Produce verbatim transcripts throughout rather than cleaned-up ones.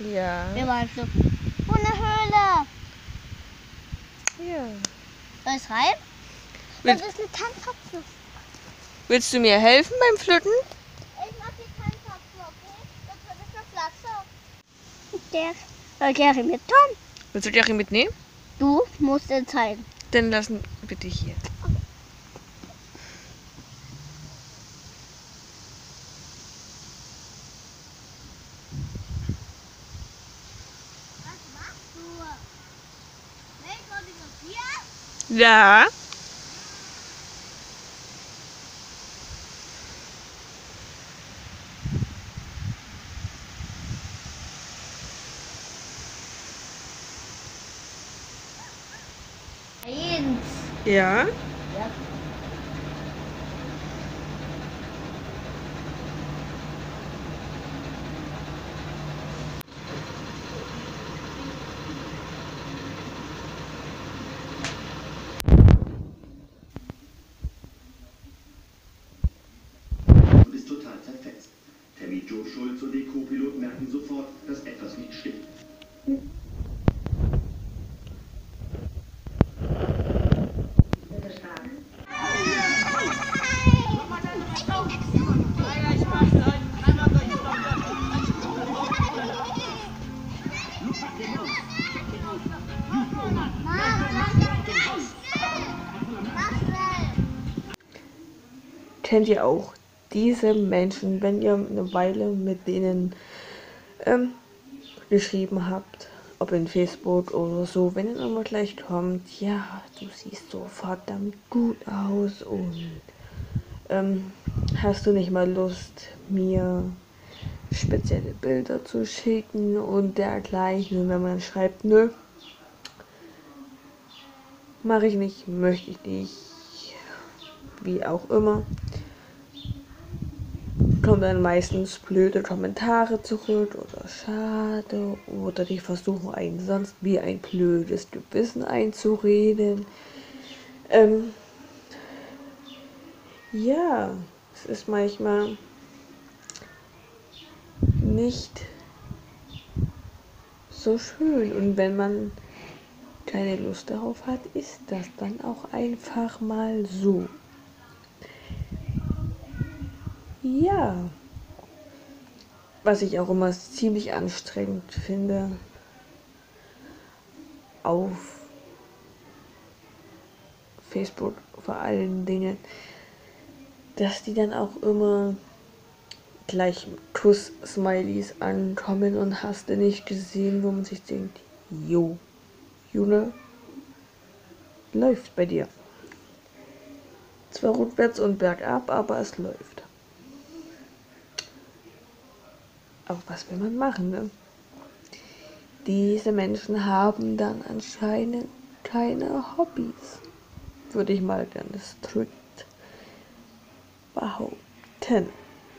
Ja. Wir waren so. Oh, eine Höhle. Ja. Soll ich rein? Will- Das ist eine Tannenpflanze. Willst du mir helfen beim Pflücken? Ich mach die Tannenpflanze, okay? Das wird eine Pflanze. Der, äh, Gary mit Tom. Willst du Jerry mitnehmen? Du musst entscheiden. Dann lassen bitte hier. Was machst du? Hey, fotografieren? Ja. Eins. Ja. Ja. Und ist total zerfetzt. Tammy, Joe Schulz und die Co-Pilot merken sofort, dass etwas nicht stimmt. Kennt ihr auch diese Menschen, wenn ihr eine Weile mit denen ähm, geschrieben habt, ob in Facebook oder so, wenn dann immer gleich kommt, ja, du siehst so verdammt gut aus und ähm, hast du nicht mal Lust, mir spezielle Bilder zu schicken und dergleichen. Und wenn man schreibt, nö, mache ich nicht, möchte ich nicht, wie auch immer, kommen dann meistens blöde Kommentare zurück oder schade oder die versuchen einen sonst wie ein blödes Gewissen einzureden. Ähm, ja, es ist manchmal nicht so schön und wenn man keine Lust darauf hat, ist das dann auch einfach mal so. Ja, was ich auch immer ziemlich anstrengend finde, auf Facebook vor allen Dingen, dass die dann auch immer gleich mit Kuss-Smileys ankommen und hast du nicht gesehen, wo man sich denkt, jo, Junge, läuft bei dir. Zwar rückwärts und bergab, aber es läuft. Aber was will man machen, ne? Diese Menschen haben dann anscheinend keine Hobbys, würde ich mal ganz strikt behaupten.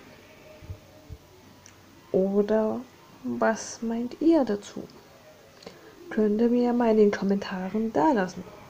Oder was meint ihr dazu? Könnt ihr mir mal in den Kommentaren da lassen.